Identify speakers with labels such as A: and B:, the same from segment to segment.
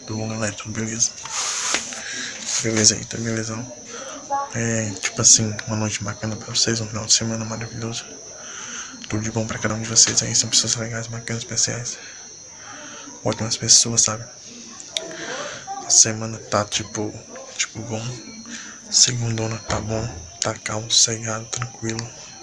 A: Tudo bom, galera? Tudo beleza? Beleza aí, tá beleza? Tipo assim, uma noite bacana pra vocês, um final de semana maravilhoso. Tudo de bom pra cada um de vocês aí, são pessoas legais, bacanas, especiais. Ótimas pessoas, sabe? A semana tá tipo bom. Segundona tá bom, tá calmo, sossegado, tranquilo.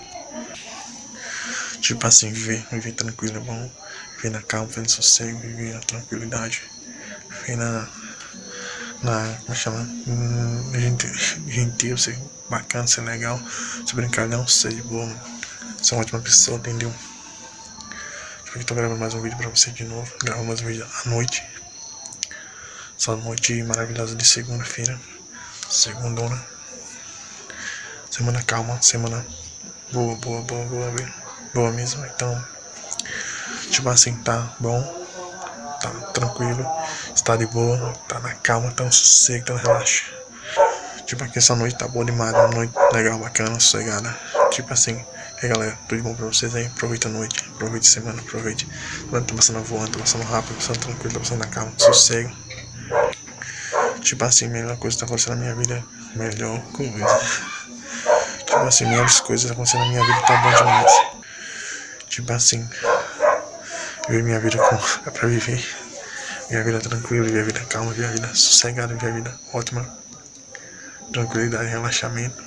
A: Tipo assim, viver tranquilo é bom. Viver na calma, viver no sossego, viver na tranquilidade. Viver como chama? Gentil, ser bacana, ser legal, ser brincalhão, ser de boa, ser uma ótima pessoa, entendeu? Tipo, eu tô gravando mais um vídeo pra você de novo, gravando mais um vídeo à noite. Essa noite maravilhosa de segunda-feira, segundona. Semana calma, semana boa mesmo. Então, tipo assim, tá bom, tá tranquilo, está de boa, tá na calma, tá no sossego, tá no relaxo. Tipo aqui, essa noite tá boa demais, uma noite legal, bacana, sossegada. Tipo assim, galera, tudo de bom pra vocês aí. Aproveita a noite, aproveita a semana, aproveite. Tá passando voando, tá passando rápido, tá passando tranquilo, tá passando na calma, sossego. Tipo assim, melhor coisa que tá acontecendo na minha vida, melhor coisa. Tipo assim, melhores coisas acontecendo na minha vida, tá bom demais. Tipo assim, viver minha vida é pra viver. Viver a vida tranquila, viver a vida calma, viver a vida sossegada, viver a vida ótima. Tranquilidade, relaxamento.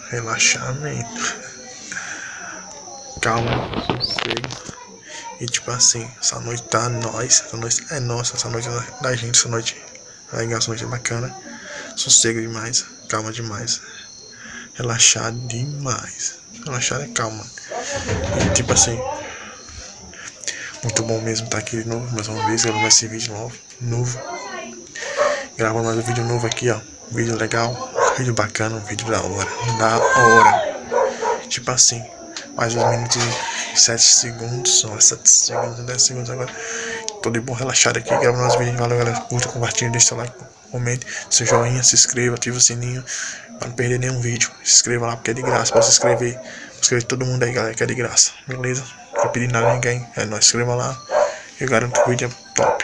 A: Calma, sossego. E tipo assim, essa noite tá nós, essa noite é nossa, essa noite é da gente, essa noite é legal, essa noite é bacana. Sossego demais, calma demais. Relaxado demais. Relaxado é calma. E tipo assim, muito bom mesmo estar aqui de novo, mais uma vez, gravando esse vídeo novo. Gravando mais um vídeo novo aqui, ó. Um vídeo legal, um vídeo bacana, um vídeo da hora. Tipo assim, mais 2 minutos e 7 segundos, só 7 segundos, 10 segundos agora. Tô de bom, relaxado aqui, gravando mais vídeos. Valeu, galera. Curta, compartilha, deixa seu like, comente, seu joinha, se inscreva, ativa o sininho pra não perder nenhum vídeo. Se inscreva lá porque é de graça. Pra se inscrever, todo mundo aí, galera, que é de graça. Beleza? Não vou pedir nada a ninguém. É nóis, se inscreva lá. Eu garanto que o vídeo é top.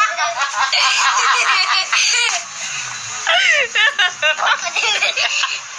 B: What?